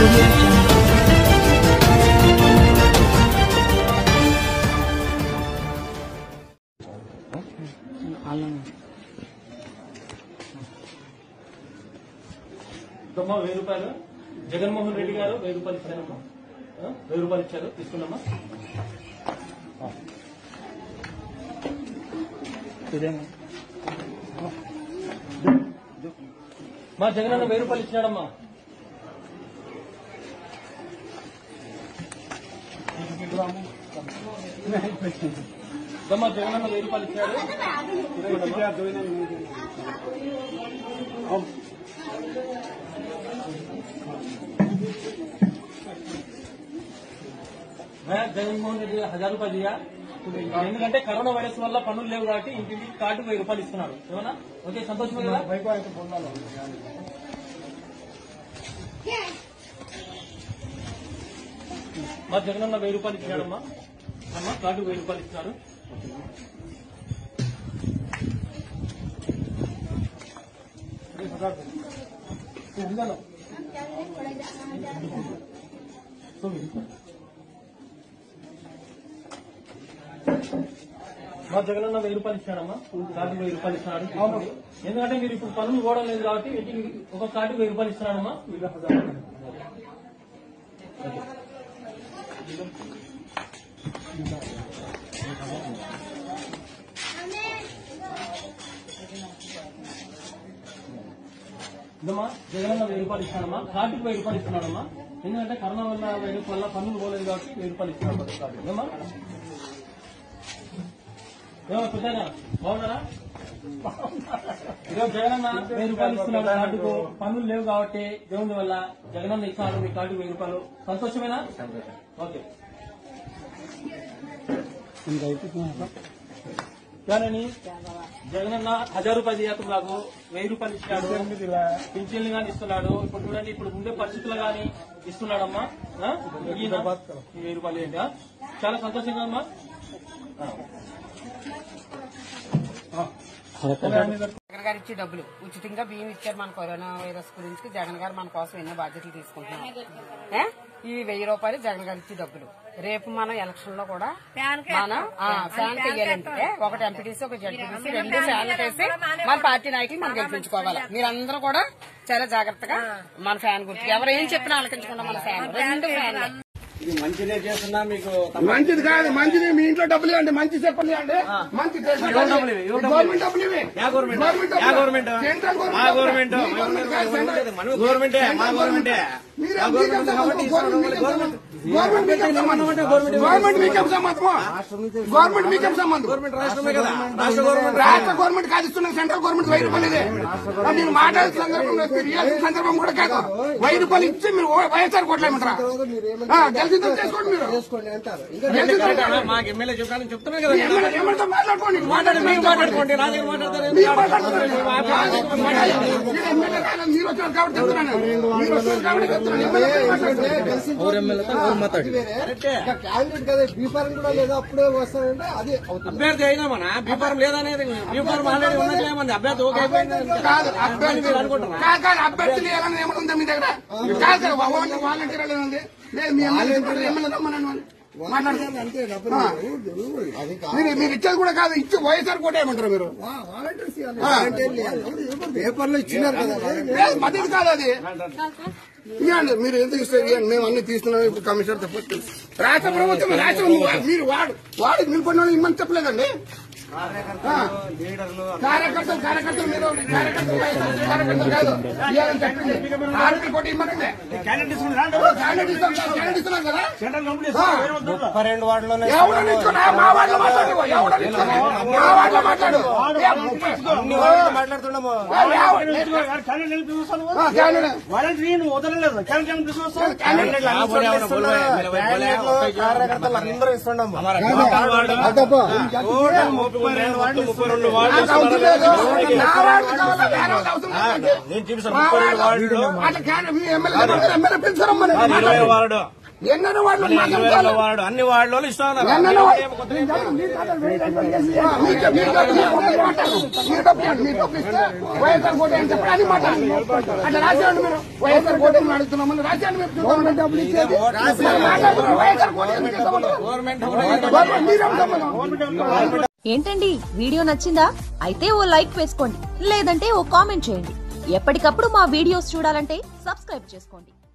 ₹1000 జగన్మోహన్ రెడ్డి గారు ₹1000 ఇచ్చారమ్మా. ₹1000 ఇచ్చారు, తీసుకున్నామా? మా జగన్ అన్న ₹1000 ఇచ్చినాడమ్మా. మా జగన్ అన్న ₹1000 ఇచ్చాడు. జగన్మోహన్ రెడ్డి ₹1000 దియా. ఎందుకంటే కరోనా వైరస్ వల్ల పనులు లేవు కాబట్టి ఇంటికి కార్డు ₹1000 ఇస్తున్నాడు. ఏమన్నా ఓకే, సంతోషమే కదా. మా జగన్ అన్న ₹1000 ఇచ్చినాడమ్మా. అమ్మా కార్డు ₹1000 ఇచ్చినారు. మా జగన్ అన్న ₹1000 ఇచ్చాడమ్మా. కార్డు ₹1000 ఇస్తున్నాడు. ఎందుకంటే మీరు ఇప్పుడు పనులు పోవడం లేదు కాబట్టి ఇంటికి ఒక కార్డు ₹1000 ఇస్తున్నాడమ్మా. ఇదమ్మా జగన్ అన్న ₹1000 ఇస్తాడమ్మా. కార్డుకి ₹1000 ఇస్తున్నాడమ్మా. ఎందుకంటే కరోనా వైరస్ వల్ల పనులు పోలేదు కాబట్టి ₹1000 ఇస్తున్నాడు కార్డు. ఏమా పెద్దనా బాగున్నారా? ఈరోజు జగన్ అన్న ₹1000 ఇస్తున్నాడు కార్డుకు. పనులు లేవు కాబట్టి దేవుని వల్ల జగన్ అన్న ఇస్తున్నాడు మీ కార్డుకు ₹1000. సంతోషమేనా? ఓకే. కానీ జగన్ అన్న ₹1000 दिया నాకు ₹1000 ఇచ్చాడు. పింఛన్లు గానీ ఇస్తున్నాడు. ఇప్పుడు చూడండి, ఇప్పుడు ఉండే పరిస్థితులు గానీ ఇస్తున్నాడమ్మా. ₹1000 ఏంటా? చాలా సంతోషంగా అమ్మా. జగన్ గారు ఇచ్చే డబ్బులు ఉచితంగా బియ్యం ఇచ్చారు. మన కరోనా వైరస్ గురించి జగన్ గారు మన కోసం ఎన్నో బాధ్యతలు తీసుకుంటున్నారు. ఈ ₹1000 జగన్ గారు ఇచ్చే డబ్బులు. రేపు మనం ఎలక్షన్ లో కూడా మనం ఫ్యాన్ వేయాలంటే ఒకటి ఎంపీటీసీ, ఒక జడ్పీటీసీ, 2 ఫ్యాన్లు వేసి మన పార్టీ నాయకులు మనం గెలిపించుకోవాలి. మీరందరూ కూడా చాలా జాగ్రత్తగా మన ఫ్యాన్ గురించి ఎవరు ఏం చెప్పినా ఆలకించకుండా మన ఫ్యాన్ 2 ఫ్యాన్లు. మంచిదే చేస్తున్నా మీకు. మంచిది కాదు, మంచిది మీ ఇంట్లో డబ్బులు ఇవ్వండి. మంచి చెప్పండి అండి. మంచి గవర్నమెంట్ డబ్బులు ఇవి. గవర్నమెంట్ మీకేం సంబంధం? గవర్నమెంట్ మీకేం సంబంధం? రాష్ట్రమే కదా. రాష్ట్ర గవర్నమెంట్ కాదు ఇస్తున్నాం. సెంట్రల్ గవర్నమెంట్ ₹1000 మీరు మాట్లాడే సందర్భం కూడా కాదు. ₹1000 ఇచ్చి మీరు వైఎస్ఆర్ కొట్టలేమంటారా? గెలిచిందో చేసుకోండి. మీరు మాకు ఎమ్మెల్యే చెప్పాలని చెప్తున్నా కదా. ఎవరితో మాట్లాడుకోండి. మాట్లాడుకోండి. నా దగ్గర మాట్లాడతారు. మీరు వచ్చారు కాబట్టి చెప్తున్నాను. మీరు వచ్చారు కాబట్టి క్యాండిడేట్ కదా, బీఫారం కూడా లేదా అప్పుడే వస్తారంటే అది అభ్యర్థి అయినా మన బీఫారం లేదనేది. బీఫారం ఆల్రెడీ ఉన్నట్లేమంది. అభ్యర్థి ఓకే అయిపోయింది. కాదు అభ్యర్థులు ఏమైనా ఏమన్నా మీ దగ్గర? కాదు సార్, వాలంటీర్ ఉంది. లేదు మీ ఎమ్మెల్యే రమ్మనండి అంతే. మీరు ఇచ్చేది కూడా కాదు. ఇచ్చి వైఎస్ఆర్ కోట ఏమంటారు మీరు? పేపర్లో ఇచ్చినారు కదా, మద్దతు కాదు అది. ఇవ్వండి. మీరు ఎందుకు ఇస్తారు? మేము అన్ని తీసుకున్నాం. ఇప్పుడు కమిషనర్ తప్ప రాష్ట్ర ప్రభుత్వం మీరు వాడు నిలబడిన వాళ్ళు ఇమ్మని చెప్పలేదండి. కార్యకర్తలు మీరు కార్యకర్తలు కాదు. ఆర్మీ కోటి ఇమ్మనండి. ఇస్తున్నాం కదా. 32 వార్డులోనే ఎవడని ఇచ్చుకున్నా మా వార్డులో మాట్లాడు. మా వార్డులో మాట్లాడు. మాట్లాడుతున్నాము. కార్యకర్తలు అందరూ ఇస్తున్నాము. నేను చూపిస్తాను. 32 వార్డులు. వార్డు ఎన్నో వార్డు అన్ని వార్డులో ఇస్తాను. వైఎస్ఆర్ కోట అని చెప్పండి. అట్లా రాసేవాడు మీరు. వైఎస్ఆర్ కోట అడుగుతున్నామని రాజ్యాన్ని మేము చూద్దామని డబ్బులు ఇచ్చేది మాట్లాడుతున్నాం. వైఎస్ఆర్ కోట్లు ఎందుకు ఇస్తామంటారు? గవర్నమెంట్ మీరేం సంబంధం? ఏంటండి వీడియో నచ్చిందా? అయితే ఓ లైక్ వేసుకోండి, లేదంటే ఓ కామెంట్ చేయండి. ఎప్పటికప్పుడు మా వీడియోస్ చూడాలంటే సబ్స్క్రైబ్ చేసుకోండి.